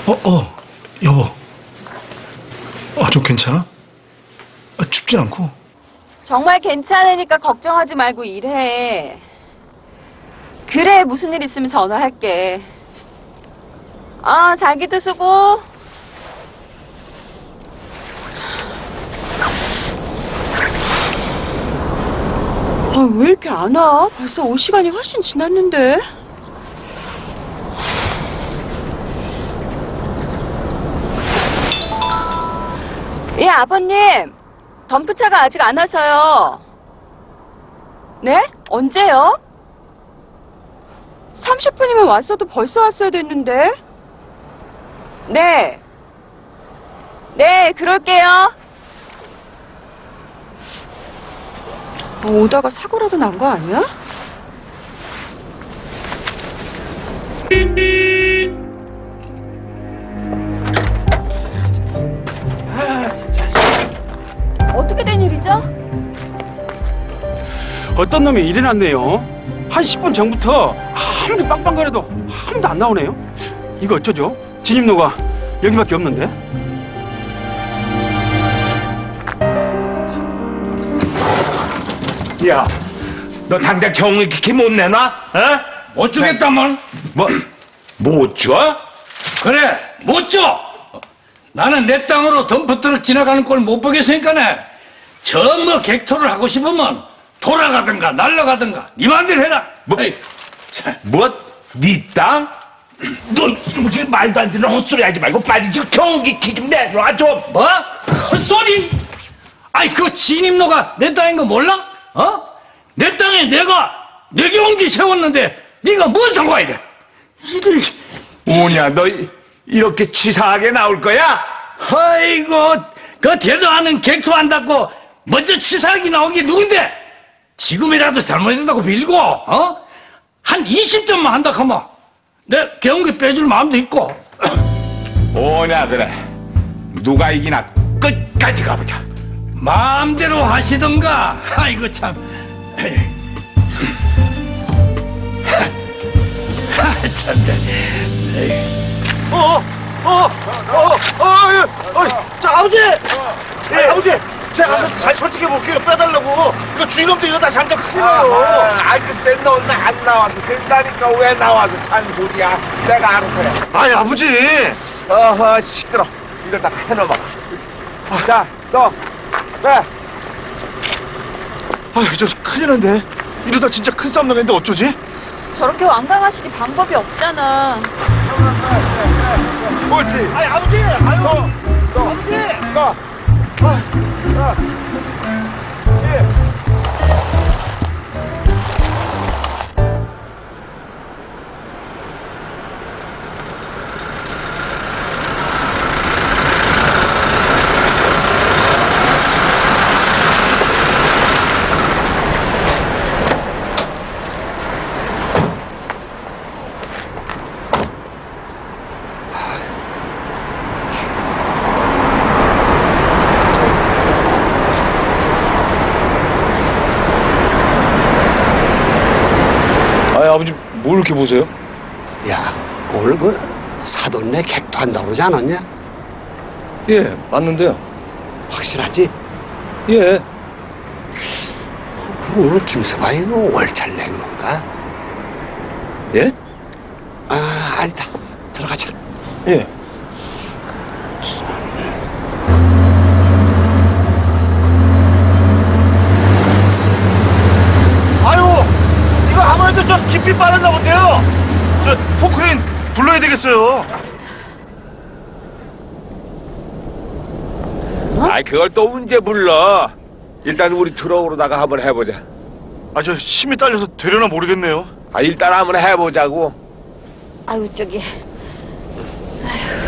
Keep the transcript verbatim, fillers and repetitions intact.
어, 어, 여보. 아, 좀 괜찮아? 아, 춥진 않고. 정말 괜찮으니까 걱정하지 말고 일해. 그래, 무슨 일 있으면 전화할게. 아, 자기도 수고. 아, 왜 이렇게 안 와? 벌써 올 시간이 훨씬 지났는데. 예, 아버님. 덤프차가 아직 안 와서요. 네? 언제요? 삼십 분이면 왔어도 벌써 왔어야 됐는데. 네. 네, 그럴게요. 오다가 사고라도 난 거 아니야? 어떻게 된 일이죠? 어떤 놈이 일어났네요. 한 십 분 전부터 아무리 빵빵거려도 아무도 안 나오네요. 이거 어쩌죠? 진입로가 여기밖에 없는데. 야, 너 당장 경위키키 못 내놔? 어? 못 주겠다만. 뭐, 못 줘? 그래, 못 줘. 나는 내 땅으로 덤프트럭 지나가는 꼴 못 보겠으니까네. 정말 객토를 하고 싶으면 돌아가든가 날아가든가 네 맘대로 해라. 뭐, 에이, 뭐, 네 땅? 너 이러면 지금 말도 안 되는 헛소리 하지 말고 빨리 저 경기키 좀 내놔 좀. 뭐? 헛소리? 아이, 그 진입로가 내 땅인 거 몰라? 어? 내 땅에 내가 내 경기 세웠는데 네가 뭔 상관이 돼? 이들. 뭐냐, 너 이렇게 치사하게 나올 거야? 아이고, 그 대도 않은 객토한다고 먼저 치사하게 나온 게 누군데? 지금이라도 잘못했다고 빌고, 어? 한 이십 점만 한다 하면 내 경기 빼줄 마음도 있고. 뭐냐, 그래. 누가 이기나 끝까지 가보자. 마음대로 하시던가. 아이고, 참. 참네. 어, 어, 어, 어, 어, 예, 어, 저 아버지, 예, 아버지, 제가 가서 잘 설득해 볼게요. 빼달라고. 그 주인님도 이러다 잠깐 큰일 나요. 아이, 글쎄, 너는 안 나와도 된다니까 왜 나와도 잔소리야. 내가 알아서 해. 아이, 아버지. 어허, 시끄러. 이러다가 해놓아. 자, 또, 네. 아, 저 큰일 난데. 이러다 진짜 큰 싸움 나겠는데 어쩌지? 저렇게 완강하시니 방법이 없잖아. 옳지. 아이, 아버지, 아유, 또, 아버지. 또, 아, 또. 그렇지. 아버지 뭘 이렇게 보세요? 야, 오늘 그 사돈네 객도한다고 그러지 않았냐? 예, 맞는데요. 확실하지? 예. 오늘 김서방이 그 월차를 낸 건가? 예? 아, 아니다. 들어가자. 예. 아유, 이거 아무래도 좀 깊이 빠졌나 본데요. 저 포크레인 불러야 되겠어요. 아이, 그걸 또 언제 불러? 일단 우리 트럭으로다가 한번 해보자. 아, 저 힘이 딸려서 되려나 모르겠네요. 아, 일단 한번 해보자고. 아유, 저기. 아유.